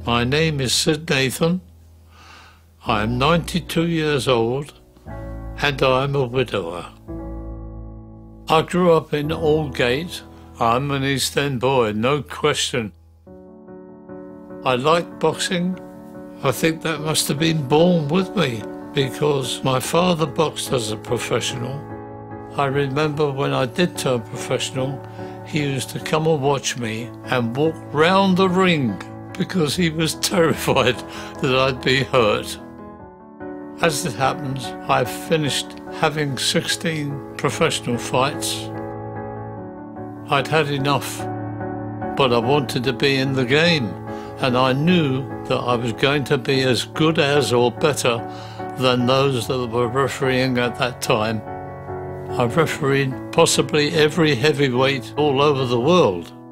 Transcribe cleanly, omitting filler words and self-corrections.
My name is Sid Nathan. I am 92 years old and I am a widower. I grew up in Aldgate. I'm an East End boy, no question. I like boxing. I think that must have been born with me because my father boxed as a professional. I remember when I did turn professional, he used to come and watch me and walk round the ring because he was terrified that I'd be hurt. As it happens, I've finished having 16 professional fights. I'd had enough, but I wanted to be in the game, and I knew that I was going to be as good as or better than those that were refereeing at that time. I've refereed possibly every heavyweight all over the world.